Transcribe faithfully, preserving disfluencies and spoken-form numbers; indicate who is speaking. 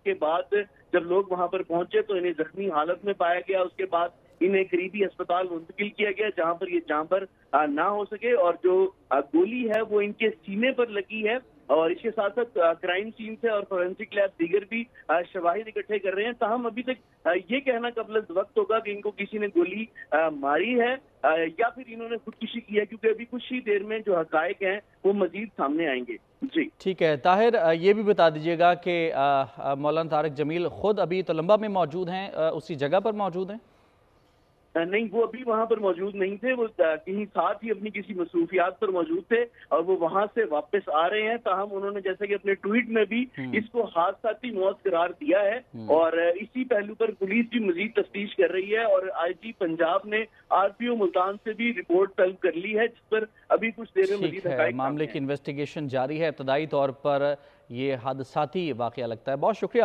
Speaker 1: کے بعد جب لوگ وہاں پر پہنچے تو انہیں زخمی حالت میں پایا گیا. اس کے بعد انہیں قریبی اسپتال منتقل کیا گیا جہاں پر یہ جہاں پر نہ ہو سکے, اور جو گولی ہے وہ ان کے سینے پر لگی ہے. اور اس کے ساتھ ساتھ کرائم سین سے اور فورینسک لیب دیگر بھی شواہد اکٹھے کر رہے ہیں. تاہم ابھی تک یہ کہنا قبل از وقت ہوگا کہ ان کو کسی نے گولی ماری ہے یا پھر انہوں نے خودکشی کی ہے, کیونکہ ابھی کچھ ہی دیر میں جو حقائق ہیں وہ مزید سامنے آئیں گے. جی
Speaker 2: ٹھیک ہے طاہر, یہ بھی بتا دیجیے گا کہ مولانا طارق جمیل خود ابھی تلمبہ میں موجود ہیں, اسی جگہ پر موجود ہیں؟
Speaker 1: نہیں, وہ ابھی وہاں پر موجود نہیں تھے, وہ کہیں ساتھ ہی اپنی کسی مصروفیات پر موجود تھے اور وہ وہاں سے واپس آ رہے ہیں. تاہم انہوں نے جیسے کہ اپنے ٹویٹ میں بھی اس کو حادثاتی موت قرار دیا ہے, اور اسی پہلو پر پولیس بھی مزید تفتیش کر رہی ہے. اور آئی جی پنجاب نے آر پی او ملتان سے بھی رپورٹ طلب کر لی ہے, جس پر ابھی کچھ دیر میں مزید حقائق
Speaker 2: معاملے کی انویسٹیگیشن جاری ہے. ابتدائی طور پر یہ حادثاتی واقعہ لگتا ہے. بہت شکریہ.